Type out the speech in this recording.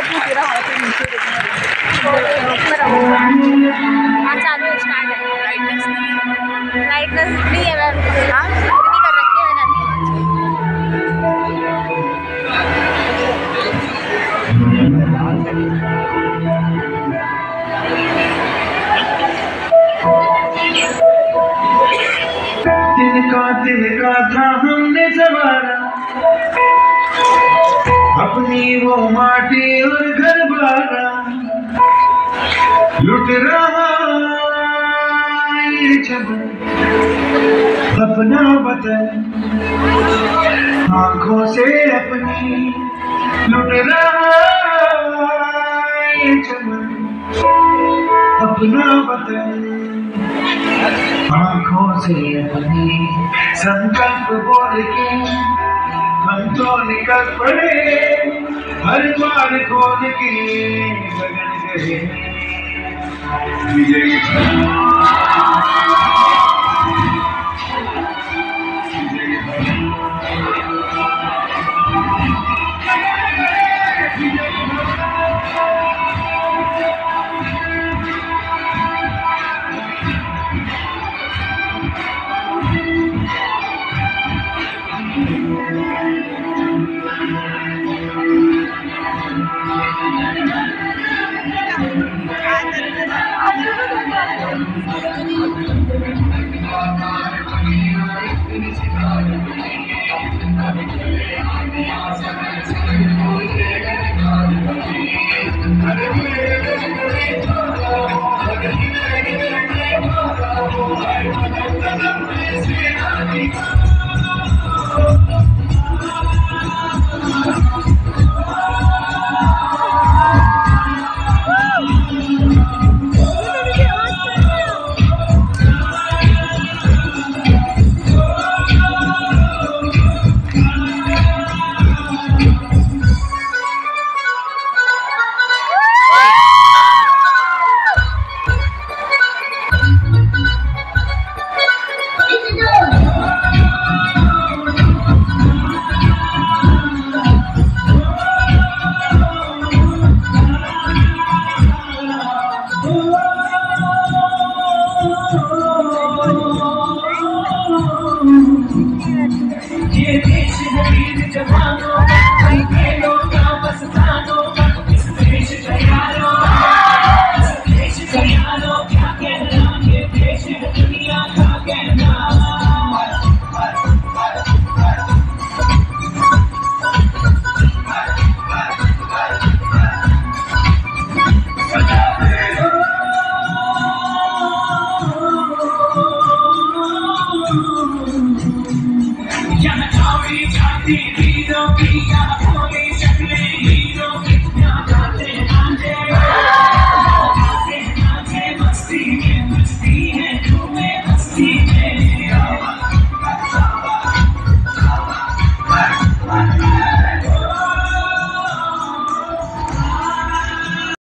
अपनी पूरा हॉल पे नीचे हाँ चालू है, स्टार्ट है। ब्राइटनेस नहीं है, हाँ इतनी कर रखी है मैंने दिल का था हमने सवारा, अपनी वो माटी और घर बारा, लुट रहा ये चमन अपना वतन, आंखों से अपनी लुट रहा ये चमन अपना वतन, आंखों से अपनी संकल्प बोल के हम तो निकल पड़े, हर द्वार खोल के लगन गए विजयी। ये देश है वीर जवानों का, खेलों का बस जानो, इस देश का यारो, इस देश का यारो, क्या कहना ये देश है दुनिया का कहना। यहाँ जाती वीरों की